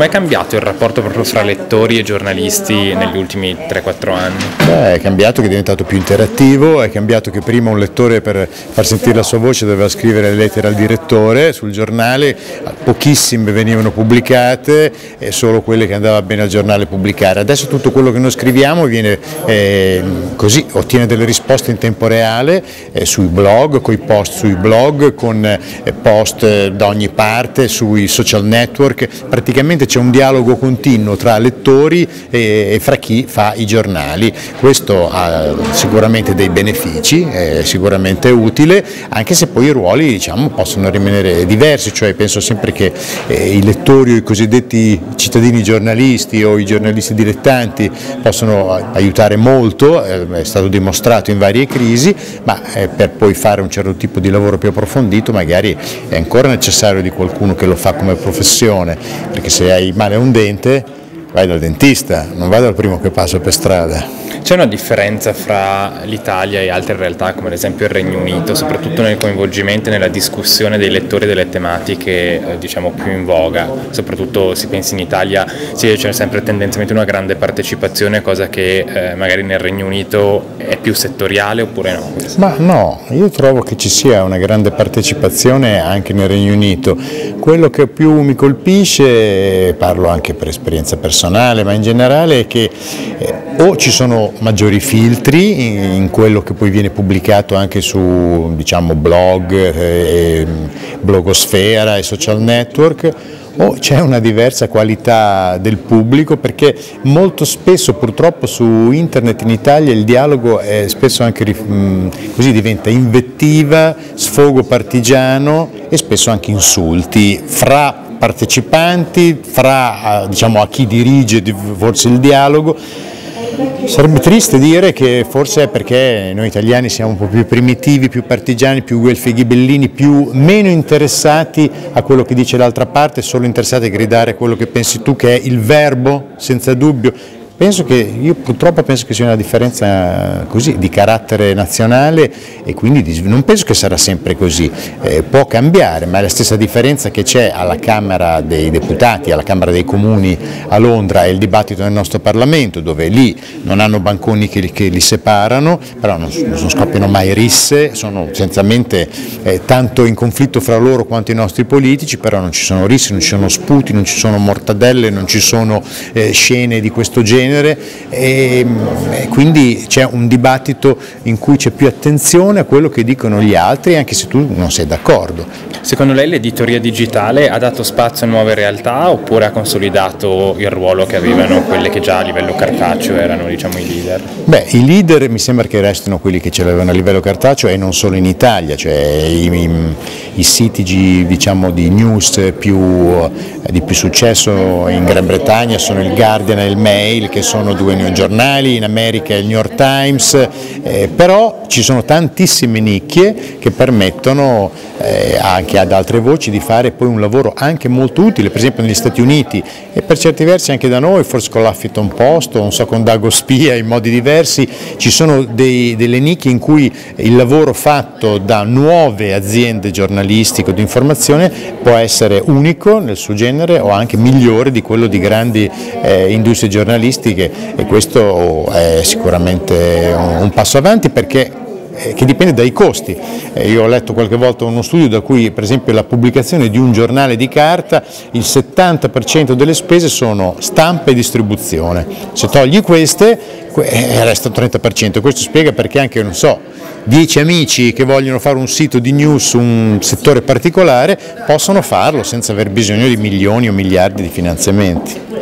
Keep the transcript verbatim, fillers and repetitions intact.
Com'è cambiato il rapporto proprio fra lettori e giornalisti negli ultimi tre quattro anni? Beh, è cambiato che è diventato più interattivo, è cambiato che prima un lettore per far sentire la sua voce doveva scrivere le lettere al direttore sul giornale, pochissime venivano pubblicate e solo quelle che andava bene al giornale pubblicare. Adesso tutto quello che noi scriviamo viene eh, così, ottiene delle risposte in tempo reale eh, sui blog, con i post sui blog, con eh, post eh, da ogni parte, sui social network, praticamente c'è un dialogo continuo tra lettori e, e fra chi fa i giornali. Questo ha sicuramente dei benefici, è sicuramente utile, anche se poi i ruoli, diciamo, possono rimanere diversi, cioè penso sempre che eh, i lettori o i cosiddetti cittadini giornalisti o i giornalisti dilettanti possono aiutare molto, eh, è stato dimostrato in varie crisi, ma eh, per poi fare un certo tipo di lavoro più approfondito magari è ancora necessario di qualcuno che lo fa come professione, perché se hai male a un dente vai dal dentista, non vai dal primo che passa per strada. C'è una differenza fra l'Italia e altre realtà come ad esempio il Regno Unito, soprattutto nel coinvolgimento e nella discussione dei lettori delle tematiche eh, diciamo più in voga, soprattutto si pensa in Italia c'è sempre tendenzialmente una grande partecipazione, cosa che eh, magari nel Regno Unito è più settoriale oppure no? Ma no, io trovo che ci sia una grande partecipazione anche nel Regno Unito. Quello che più mi colpisce, parlo anche per esperienza personale, ma in generale è che eh, o ci sono maggiori filtri in quello che poi viene pubblicato anche su, diciamo, blog, eh, blogosfera e social network, o c'è una diversa qualità del pubblico, perché molto spesso purtroppo su internet in Italia il dialogo è spesso anche così, diventa invettiva, sfogo partigiano e spesso anche insulti fra partecipanti, fra, diciamo, a chi dirige forse il dialogo. Sarebbe triste dire che forse è perché noi italiani siamo un po' più primitivi, più partigiani, più guelfi e ghibellini, più meno interessati a quello che dice l'altra parte, solo interessati a gridare quello che pensi tu, che è il verbo, senza dubbio. Penso che, io purtroppo penso che sia una differenza così di carattere nazionale e quindi di, non penso che sarà sempre così, eh, può cambiare, ma è la stessa differenza che c'è alla Camera dei Deputati, alla Camera dei Comuni a Londra e il dibattito nel nostro Parlamento, dove lì non hanno banconi che, che li separano, però non, non scoppiano mai risse, sono essenzialmente eh, tanto in conflitto fra loro quanto i nostri politici, però non ci sono risse, non ci sono sputi, non ci sono mortadelle, non ci sono eh, scene di questo genere. E, e quindi c'è un dibattito in cui c'è più attenzione a quello che dicono gli altri, anche se tu non sei d'accordo. Secondo lei l'editoria digitale ha dato spazio a nuove realtà oppure ha consolidato il ruolo che avevano quelle che già a livello cartaceo erano, diciamo, i leader? Beh, i leader mi sembra che restino quelli che ce l'avevano a livello cartaceo e non solo in Italia, cioè i, i, i siti, diciamo, di news più, di più successo in Gran Bretagna sono il Guardian e il Mail, che sono due giornali, in America il New York Times, eh, però ci sono tantissime nicchie che permettono eh, anche ad altre voci di fare poi un lavoro anche molto utile, per esempio negli Stati Uniti e per certi versi anche da noi, forse con l'Huffington Post, non so, con Dago Spia in modi diversi, ci sono dei, delle nicchie in cui il lavoro fatto da nuove aziende giornalistiche o di informazione può essere unico nel suo genere o anche migliore di quello di grandi eh, industrie giornalistiche, e questo è sicuramente un passo avanti perché che dipende dai costi. Io ho letto qualche volta uno studio da cui per esempio la pubblicazione di un giornale di carta, il settanta per cento delle spese sono stampa e distribuzione, se togli queste resta il trenta per cento, questo spiega perché anche, non so, dieci amici che vogliono fare un sito di news su un settore particolare possono farlo senza aver bisogno di milioni o miliardi di finanziamenti.